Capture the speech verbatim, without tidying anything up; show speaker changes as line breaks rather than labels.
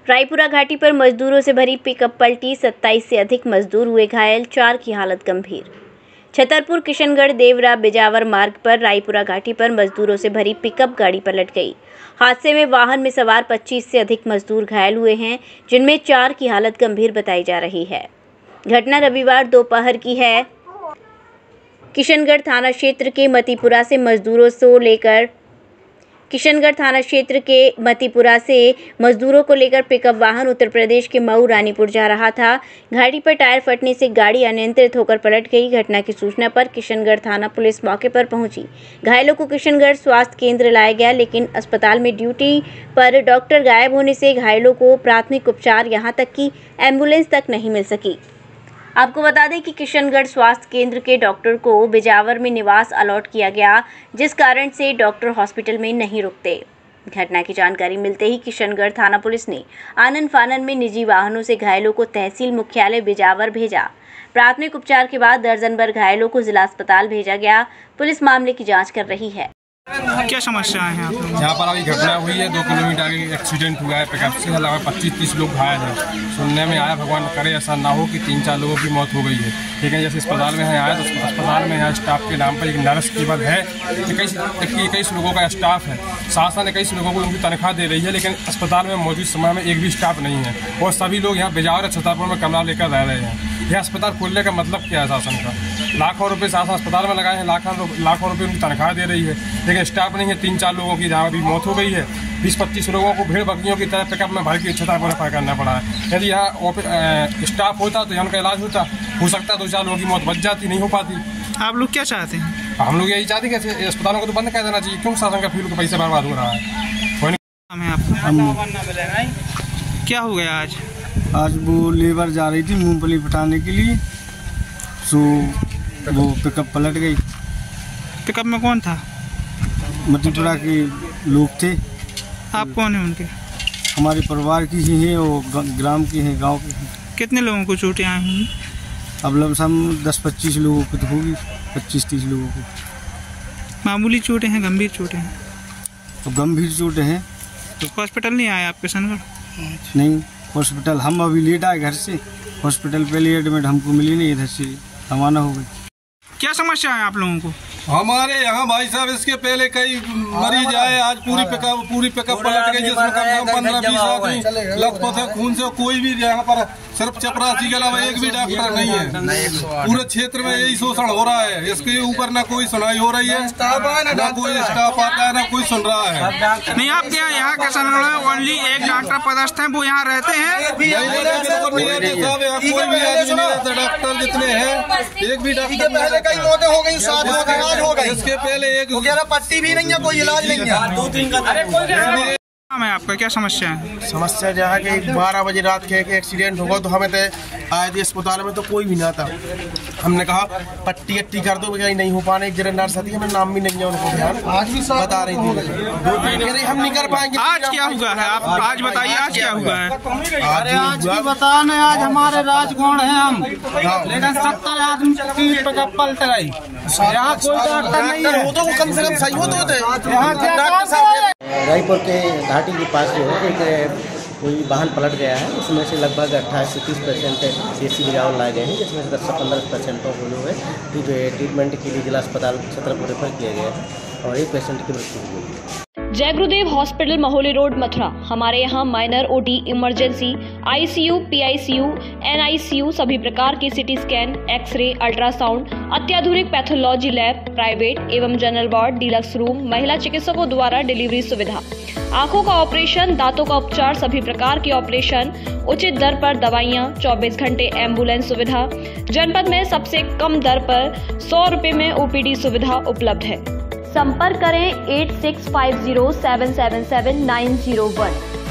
रायपुरा घाटी पर मजदूरों से भरी पिकअप पलटी, सत्ताईस से अधिक मजदूर हुए घायल, चार की हालत गंभीर। छतरपुर किशनगढ़ देवरा बिजावर मार्ग पर रायपुरा घाटी पर मजदूरों से भरी पिकअप गाड़ी पलट गई। हादसे में वाहन में सवार पच्चीस से अधिक मजदूर घायल हुए हैं, जिनमें चार की हालत गंभीर बताई जा रही है। घटना रविवार दोपहर की है। किशनगढ़ थाना क्षेत्र के मतीपुरा से मजदूरों से लेकर किशनगढ़ थाना क्षेत्र के मतीपुरा से मजदूरों को लेकर पिकअप वाहन उत्तर प्रदेश के मऊ रानीपुर जा रहा था। गाड़ी पर टायर फटने से गाड़ी अनियंत्रित होकर पलट गई। घटना की सूचना पर किशनगढ़ थाना पुलिस मौके पर पहुंची। घायलों को किशनगढ़ स्वास्थ्य केंद्र लाया गया, लेकिन अस्पताल में ड्यूटी पर डॉक्टर गायब होने से घायलों को प्राथमिक उपचार यहां तक कि एम्बुलेंस तक नहीं मिल सकी। आपको बता दें कि किशनगढ़ स्वास्थ्य केंद्र के डॉक्टर को बिजावर में निवास अलॉट किया गया, जिस कारण से डॉक्टर हॉस्पिटल में नहीं रुकते। घटना की जानकारी मिलते ही किशनगढ़ थाना पुलिस ने आनन फानन में निजी वाहनों से घायलों को तहसील मुख्यालय बिजावर भेजा। प्राथमिक उपचार के बाद दर्जन भर घायलों को जिला अस्पताल भेजा गया। पुलिस मामले की जाँच कर रही है।
क्या समस्या है यहाँ पर?
यहाँ पर अभी घटना हुई है, दो किलोमीटर आगे एक्सीडेंट हुआ है पिकअप से, लगभग पच्चीस तीस लोग घायल हैं। सुनने में आया, भगवान करे ऐसा ना हो कि तीन चार लोगों की मौत हो गई है। लेकिन जैसे अस्पताल में आया तो अस्पताल में यहाँ स्टाफ के नाम पर एक नर्स केवल है, इक्कीस इक्कीस लोगों का स्टाफ है। शासन इक्कीस लोगों को उनकी तनख्वाह दे रही है, लेकिन अस्पताल में मौजूद समय में एक भी स्टाफ नहीं है और सभी लोग यहाँ बिजावर छतरपुर में कमरा लेकर रह रहे हैं। यह अस्पताल खोलने का मतलब क्या है शासन का? लाखों रुपए शासन अस्पताल में लगाए हैं, लाखों लाखों रुपए उनकी तनख्वाह दे रही है, लेकिन स्टाफ नहीं है। तीन चार लोगों की जहाँ अभी मौत हो गई है, बीस पच्चीस लोगों को भेड़ बकरियों की तरह पिकअप में भर के छतरपुर में करना पड़ा है। यदि यहाँ स्टाफ होता तो यहाँ का इलाज होता, हो सकता दो चार लोगों की मौत बच जाती, नहीं हो पाती।
आप लोग क्या चाहते हैं?
हम लोग यही चाहते हैं कि अस्पतालों को तो बंद कर देना चाहिए। क्यों शासन का फ्यूल का पैसा बर्बाद हो रहा है?
क्या हो गया आज?
आज वो लेबर जा रही थी मूंगफली पटाने के लिए, सो वो पिकअप पलट गई।
पिकअप में कौन था?
मतीपुरा के लोग थे।
आप कौन है उनके?
हमारे परिवार की ही हैं और ग्राम की हैं, गांव की हैं।
कितने लोगों को चोटें आई होंगी?
अब लमसम दस पच्चीस लोगों को तो होगी, पच्चीस तीस लोगों को।
मामूली चोटें हैं, गंभीर चोटें हैं?
तो गंभीर चोटें हैं।
तो हॉस्पिटल नहीं आए आप किशनगढ़?
नहीं, हॉस्पिटल हम अभी लेट आए घर से, हॉस्पिटल पहले एडमिट हमको मिली नहीं, इधर से रवाना हो गई।
क्या समस्या है आप लोगों को?
हमारे यहाँ भाई साहब इसके पहले कई मरीज आए, आज पूरी पिकअप पूरी पिकअप पलट गई, जिसमें कम से कम पंद्रह बीस आदमी लथपथ है खून से। कोई भी यहाँ पर सिर्फ चपरासी के अलावा एक भी डॉक्टर नहीं है। पूरे क्षेत्र में यही शोषण हो रहा है। इसके ऊपर ना कोई सुनाई हो रही है, ना कोई स्टाफ आता है, ना कोई सुन रहा है।
नहीं, आपके यहाँ यहाँ किशनगढ़ में ओनली एक डॉक्टर पदस्थ है, वो यहाँ रहते हैं?
यहाँ कोई भी आदमी नहीं रहता। डॉक्टर जितने हैं, एक भी डॉक्टर
कई मौतें हो गई, सात लोग इलाज हो गई।
इसके पहले एक
वगैरह पट्टी भी नहीं है, कोई इलाज नहीं है। दो तीन का
है आपका क्या समस्या है?
समस्या जहाँ के बारह बजे रात के एक्सीडेंट होगा तो हमें तो आए थे अस्पताल में, तो कोई भी ना था। हमने कहा पट्टी अट्टी कर दो, नहीं हो पाने। एक जगह नर्स आती है, हमें नाम भी नहीं है उनको, ध्यान आज भी बता रही थी हम नहीं कर पाएंगे।
आज क्या हुआ है? आप आज बताइए, आज क्या हुआ है?
अरे आज की बताने, आज हमारे राजगुण है हम, लेकिन सत्तर आदमी की पिकअप पलट गई। यहाँ कोई डॉक्टर नहीं है,
वो तो कम से कम सही हो तो
यहाँ डॉक्टर साहब।
रायपुर के घाटी के पास जो है एक कोई वाहन पलट गया है, उसमें से लगभग अट्ठाईस से तीस परसेंट सीएससी बिजावर लाए गए हैं, जिसमें से दस से पंद्रह परसेंट को जो है जो है ट्रीटमेंट के लिए जिला अस्पताल छतरपुर रेफर किया गया है और एक पेशेंट की मृत्यु हुई है।
जय गुरुदेव हॉस्पिटल महोली रोड मथुरा। हमारे यहाँ minor OT, emergency, ICU, PICU, NICU, सभी प्रकार के सिटी स्कैन, एक्सरे, अल्ट्रासाउंड, अत्याधुनिक पैथोलॉजी लैब, प्राइवेट एवं जनरल वार्ड, डीलक्स रूम, महिला चिकित्सकों द्वारा डिलीवरी सुविधा, आंखों का ऑपरेशन, दांतों का उपचार, सभी प्रकार के ऑपरेशन, उचित दर पर दवाइयाँ, चौबीस घंटे एम्बुलेंस सुविधा। जनपद में सबसे कम दर पर सौ रुपए में ओपीडी सुविधा उपलब्ध है। संपर्क करें eight six five zero seven seven seven nine zero one.